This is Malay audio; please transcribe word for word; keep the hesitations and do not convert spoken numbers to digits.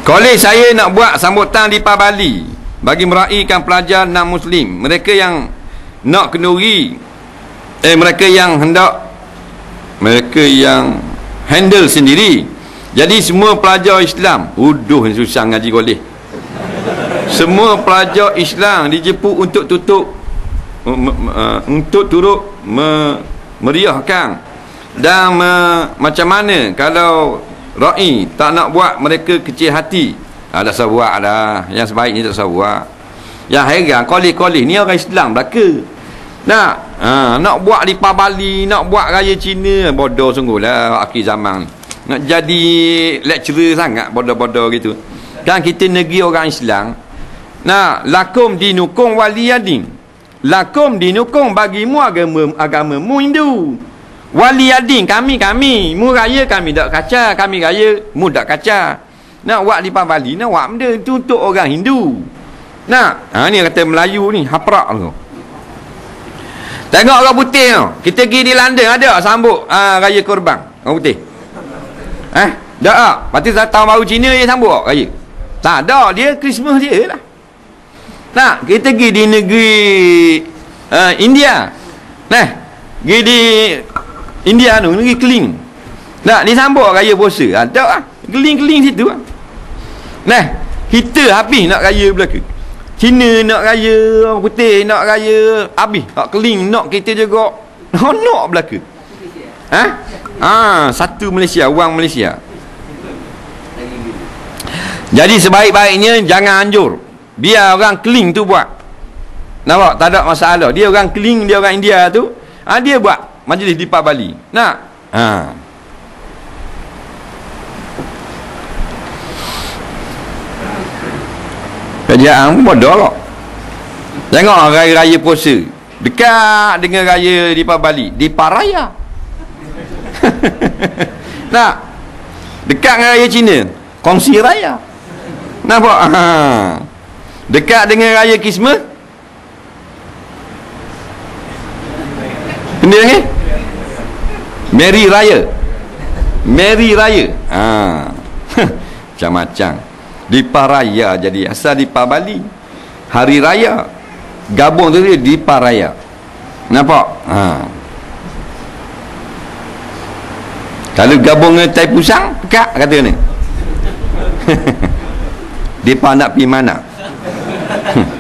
Kolej saya nak buat sambutan di Bali bagi meraihkan pelajar non-Muslim, mereka yang nak kenduri, eh mereka yang hendak, mereka yang handle sendiri. Jadi semua pelajar Islam, uduh susah ngaji kolej. Semua pelajar Islam dijemput untuk tutup uh, untuk turut me, meriahkan dan me, macam mana kalau ra'i tak nak buat mereka kecil hati. Ah, dah usah buat dah. Yang sebaiknya tak usah buat. Yang heran kolej-kolej ni orang Islam belaka. Nak ha, nak buat di Bali, nak buat raya Cina, bodoh sungguhlah akhir zaman ni. Nak jadi lecturer sangat bodoh-bodoh gitu. Kan kita negeri orang Islam. Nah, lakum dinukum waliyadin. Lakum dinukum bagimu agama agamamu Hindu. Waliyadin kami kami, mu raya kami dak kaca, kami raya mu dak kaca. Nak buat di Bali, nak buat benda tu untuk orang Hindu. Nak, ha ni kata Melayu ni, haprak tu. Tengok orang putih tu. Kita pergi di London ada sambut ha, raya korban orang putih. Eh, dak ah. Pasti tahun baru Cina dia sambut raya. Tak ada, dia Christmas dia lah. Nak, kita pergi di negeri uh, India. Nah, pergi di India tu, negeri Keling. Nak disambut raya puasa. Ada ah. Keling-keling situ ah. Nah, kita habis nak raya belaka. Cina nak raya, orang putih nak raya, habis. Hak Keling nak kita juga. Nak belaka. Ha? Ah, satu Malaysia, wang Malaysia. Jadi sebaik-baiknya jangan anjur. Biar orang Keling tu buat. Nampak? Tak ada masalah. Dia orang Keling, dia orang India tu, ah dia buat majlis di Bali. Nak? Ha. Kerajaan pun bodoh lah. Tengok raya-raya puasa dekat dengan raya di Bali, di Paraya. Nak dekat dengan raya Cina, kongsi raya. Nampak? Ha. Dekat dengan raya Kismet, benda ni Meri Raya. Meri Raya. Ha. Macam-macam. Di Paraya jadi asal di Bali. Hari raya gabung tu dia di Paraya. Nampak? Ha. Kalau gabung dengan Tai Pusang, pekat kata ni. Depa nak pergi mana?